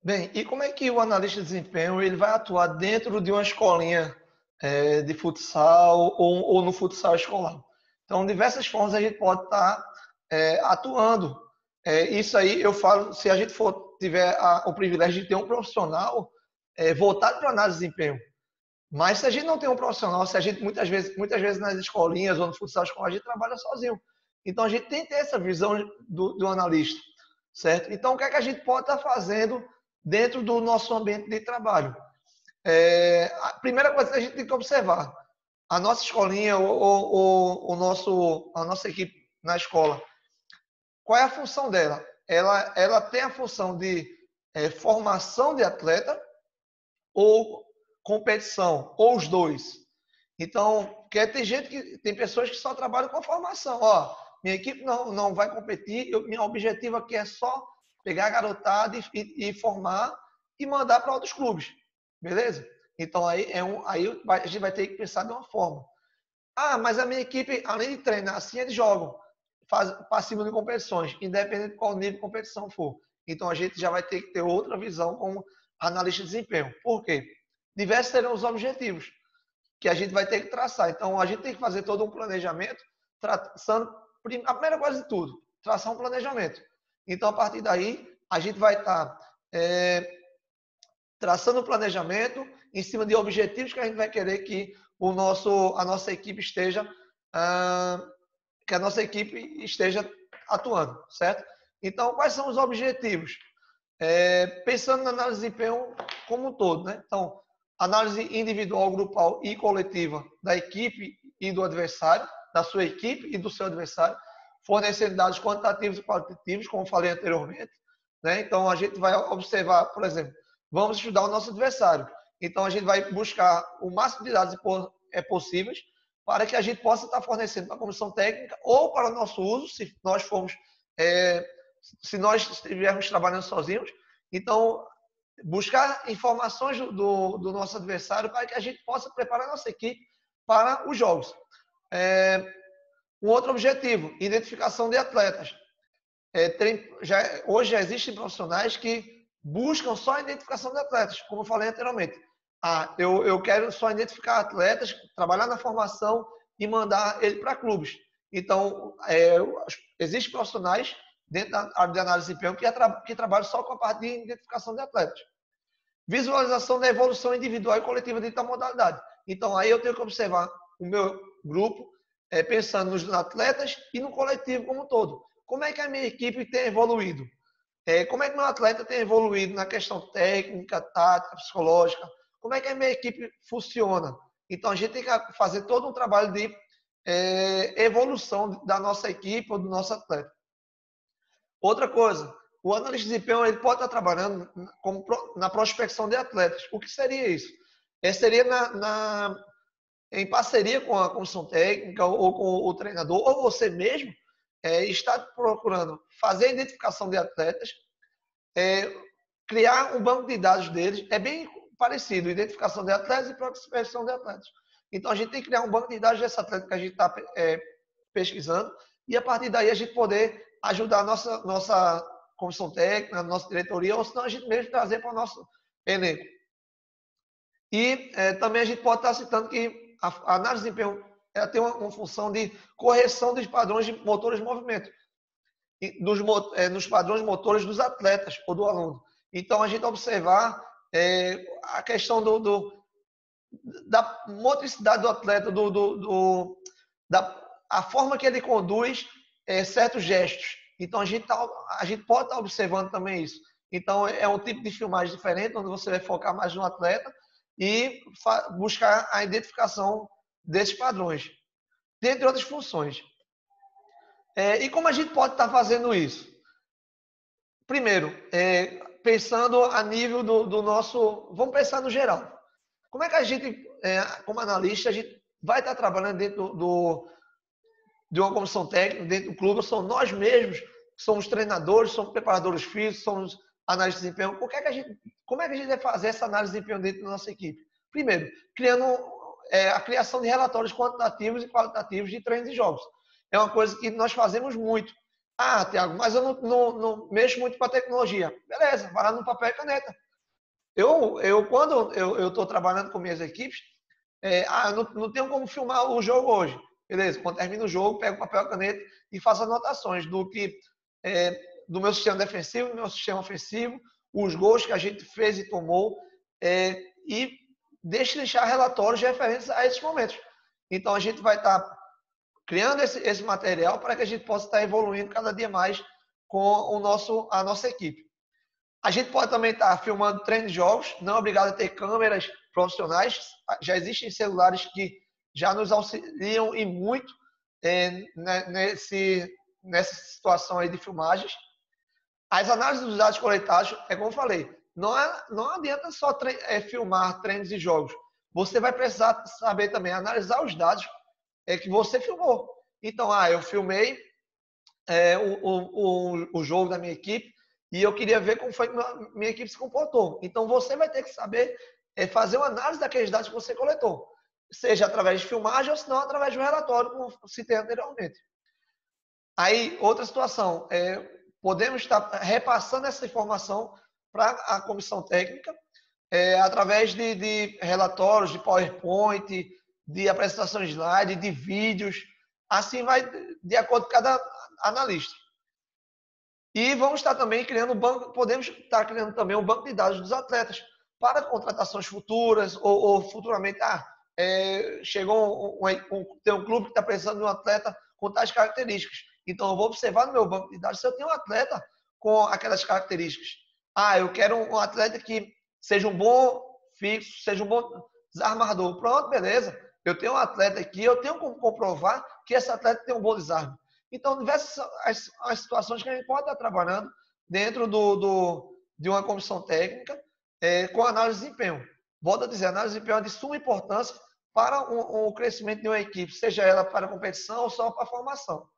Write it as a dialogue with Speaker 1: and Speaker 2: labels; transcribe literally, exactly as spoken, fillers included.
Speaker 1: Bem, e como é que o analista de desempenho ele vai atuar dentro de uma escolinha é, de futsal ou, ou no futsal escolar? Então, diversas formas a gente pode estar é, atuando. É, isso aí eu falo, se a gente for tiver a, o privilégio de ter um profissional é, voltado para análise de desempenho. Mas se a gente não tem um profissional, se a gente muitas vezes, muitas vezes nas escolinhas ou no futsal escolar, a gente trabalha sozinho. Então a gente tem que ter essa visão do, do analista, certo? Então o que é que a gente pode estar fazendo dentro do nosso ambiente de trabalho? É, a primeira coisa que a gente tem que observar, a nossa escolinha ou, ou, o nosso, a nossa equipe na escola, qual é a função dela? Ela, ela tem a função de é, formação de atleta ou competição, ou os dois. Então, porque tem gente que tem pessoas que só trabalham com formação. Ó, minha equipe não, não vai competir, eu, meu objetivo aqui é só pegar a garotada e, e, e formar e mandar para outros clubes. Beleza? Então aí, é um, aí a gente vai ter que pensar de uma forma. Ah, mas a minha equipe, além de treinar, assim eles jogam, faz, participam de competições, independente de qual nível de competição for. Então a gente já vai ter que ter outra visão como analista de desempenho. Por quê? Diversos serão os objetivos que a gente vai ter que traçar. Então a gente tem que fazer todo um planejamento, traçando a primeira coisa de tudo, traçar um planejamento. Então a partir daí a gente vai estar é, traçando um planejamento em cima de objetivos que a gente vai querer que o nosso, a nossa equipe esteja, ah, que a nossa equipe esteja atuando, certo? Então, quais são os objetivos? É, pensando na análise de desempenho como um todo, né? Então, análise individual, grupal e coletiva da equipe e do adversário, da sua equipe e do seu adversário, fornecendo dados quantitativos e qualitativos, como falei anteriormente, né? Então, a gente vai observar, por exemplo, vamos estudar o nosso adversário. Então, a gente vai buscar o máximo de dados possíveis para que a gente possa estar fornecendo para a comissão técnica ou para o nosso uso, se nós formos, é, se nós estivermos trabalhando sozinhos. Então, buscar informações do, do nosso adversário para que a gente possa preparar a nossa equipe para os jogos. É, um outro objetivo, identificação de atletas. É, tem, já, hoje já existem profissionais que buscam só a identificação de atletas, como eu falei anteriormente. Ah, eu, eu quero só identificar atletas, trabalhar na formação e mandar ele para clubes. Então, é, existem profissionais dentro da área de análise de desempenho que, é, que trabalham só com a parte de identificação de atletas. Visualização da evolução individual e coletiva dentro da modalidade. Então, aí eu tenho que observar o meu grupo, é, pensando nos atletas e no coletivo como um todo. Como é que a minha equipe tem evoluído? É, como é que meu atleta tem evoluído na questão técnica, tática, psicológica? Como é que a minha equipe funciona? Então, a gente tem que fazer todo um trabalho de é, evolução da nossa equipe ou do nosso atleta. Outra coisa, o analista de desempenho ele pode estar trabalhando como na prospecção de atletas. O que seria isso? É, seria na, na, em parceria com a comissão técnica ou com o treinador, ou você mesmo, é, está procurando fazer a identificação de atletas, é, criar um banco de dados deles. É bem parecido, identificação de atletas e prospecção de atletas. Então, a gente tem que criar um banco de dados desse atleta que a gente está é, pesquisando e, a partir daí, a gente poder ajudar a nossa, nossa comissão técnica, a nossa diretoria, ou senão a gente mesmo trazer para o nosso elenco. E é, também a gente pode estar citando que a, a análise de desempenho ela tem uma, uma função de correção dos padrões de motores de movimento, dos, é, nos padrões motores dos atletas ou do aluno. Então, a gente observar é, a questão do, do, da motricidade do atleta, do, do, do, da a forma que ele conduz é, certos gestos. Então, a gente, tá, a gente pode estar observando também isso. Então, é um tipo de filmagem diferente, onde você vai focar mais no atleta e buscar a identificação desses padrões, dentre outras funções. É, e como a gente pode estar fazendo isso? Primeiro, é, pensando a nível do, do nosso... Vamos pensar no geral. Como é que a gente, é, como analista, a gente vai estar trabalhando dentro do, de uma comissão técnica, dentro do clube? São nós mesmos, somos treinadores, somos preparadores físicos, somos analistas de desempenho. Como é que a gente, como é que a gente vai fazer essa análise de desempenho dentro da nossa equipe? Primeiro, criando é, a criação de relatórios quantitativos e qualitativos de treinos e jogos. É uma coisa que nós fazemos muito. Ah, Thiago, mas eu não, não, não mexo muito com a tecnologia. Beleza, vai lá no papel e caneta. Eu, eu quando eu estou trabalhando com minhas equipes, é, ah, não, não tenho como filmar o jogo hoje. Beleza, quando termina o jogo, pego o papel e caneta e faço anotações do que é, do meu sistema defensivo, do meu sistema ofensivo, os gols que a gente fez e tomou, é, e deixar relatórios referentes a esses momentos. Então a gente vai estar tá criando esse, esse material para que a gente possa estar tá evoluindo cada dia mais com o nosso, a nossa equipe. A gente pode também estar tá filmando treinos de jogos, não é obrigado a ter câmeras profissionais. Já existem celulares que já nos auxiliam e muito é, nesse, nessa situação aí de filmagens. As análises dos dados coletados, é como eu falei, não, é, não adianta só tre é, filmar treinos e jogos. Você vai precisar saber também analisar os dados é, que você filmou. Então, ah, eu filmei é, o, o, o jogo da minha equipe e eu queria ver como foi que minha equipe se comportou. Então, você vai ter que saber é, fazer uma análise daqueles dados que você coletou, seja através de filmagem ou se não através de um relatório, como citei anteriormente. Aí, outra situação, é, podemos estar repassando essa informação para a comissão técnica é, através de, de relatórios, de PowerPoint, de apresentação de slide, de vídeos. Assim vai de acordo com cada analista. E vamos estar também criando um banco, podemos estar criando também um banco de dados dos atletas para contratações futuras ou, ou futuramente, ah, é, chegou um, um, um, tem um clube que está precisando de um atleta com tais características. Então, eu vou observar no meu banco de dados se eu tenho um atleta com aquelas características. Ah, eu quero um atleta que seja um bom fixo, seja um bom desarmador. Pronto, beleza. Eu tenho um atleta aqui, eu tenho como comprovar que esse atleta tem um bom desarme. Então, diversas as, as situações que a gente pode estar trabalhando dentro do, do, de uma comissão técnica é, com análise de desempenho. Volto a dizer, análise de desempenho é de suma importância para o, o crescimento de uma equipe, seja ela para a competição ou só para a formação.